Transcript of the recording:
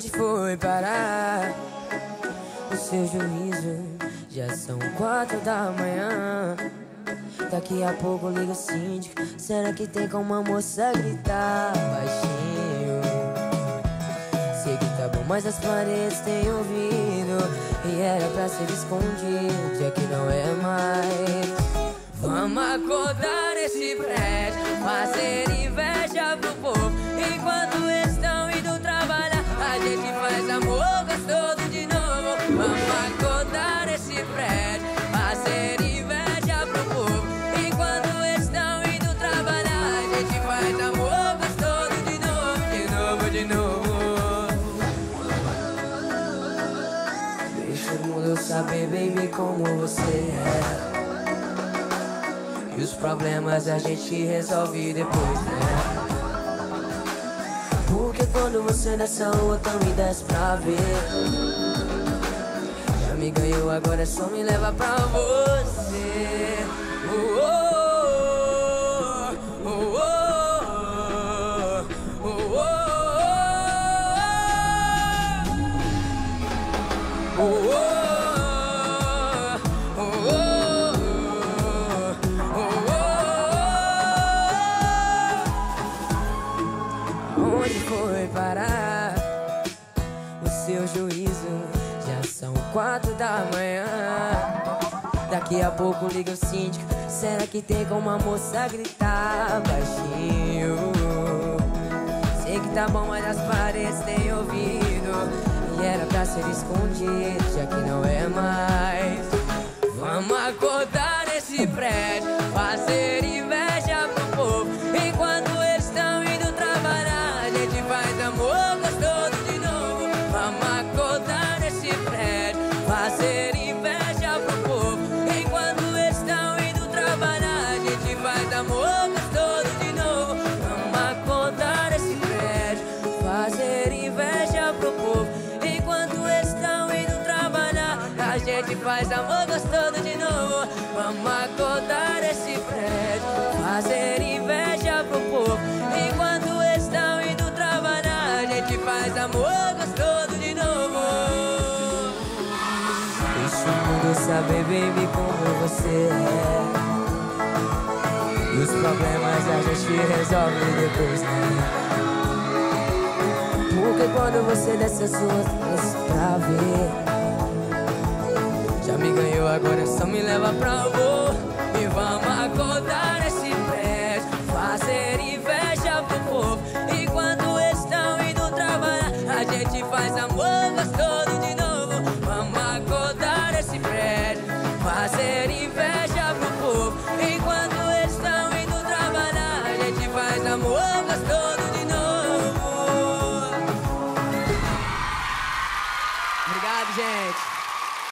Onde foi parar o seu juízo? Já são 4 da manhã. Daqui a pouco liga o síndico. Será que tem como a moça gritar baixinho? Sei que tá bom, mas as paredes têm ouvido e era pra ser escondido, já que não é mais. Vamos acordar nesse prédio, fazer inveja pro povo. Enquanto eles estão indo trabalhar, a gente faz amor gostoso de novo. Vamos acordar nesse prédio, fazer inveja pro povo. Enquanto eles estão indo trabalhar, a gente faz amor gostoso de novo, de novo, de novo. Deixa o mundo saber, baby, como você é. E os problemas a gente resolve depois, né? Porque quando você desce a lua, também desce pra ver. Já me ganhou, agora é só me leva pra você. Oh, oh, oh, oh, oh, oh, oh, oh. Onde foi parar o seu juízo? Já são 4 da manhã. Daqui a pouco liga o síndico. Será que tem como a moça gritar baixinho? Sei que tá bom, mas as paredes têm ouvido e era pra ser escondido, já que não é mais. Vamos acordar nesse prédio, fazer inveja pro povo. Enquanto eles estão indo trabalhar, a gente faz amor gostoso de novo. Vamos acordar nesse prédio, fazer inveja pro povo. Enquanto eles estão indo trabalhar, a gente faz amor gostoso de novo. Vamos acordar nesse prédio, fazer inveja pro povo. Enquanto eles estão indo trabalhar, a gente faz amor gostoso de novo. Vamos acordar nesse prédio, fazer inveja pro povo. Enquanto eles estão indo trabalhar, a gente faz amor gostoso de novo. Deixa o mundo saber, baby, como você é. E os problemas a gente resolve depois, né? Porque quando você desce as suas pra ver. Já me ganhou, agora só me leva pra amor. E vamos acordar nesse prédio, fazer inveja pro povo. Enquanto eles estão indo trabalhar, a gente faz amor gostoso de novo. Vamos acordar nesse prédio, fazer inveja pro povo. Enquanto eles estão indo trabalhar, a gente faz amor gostoso.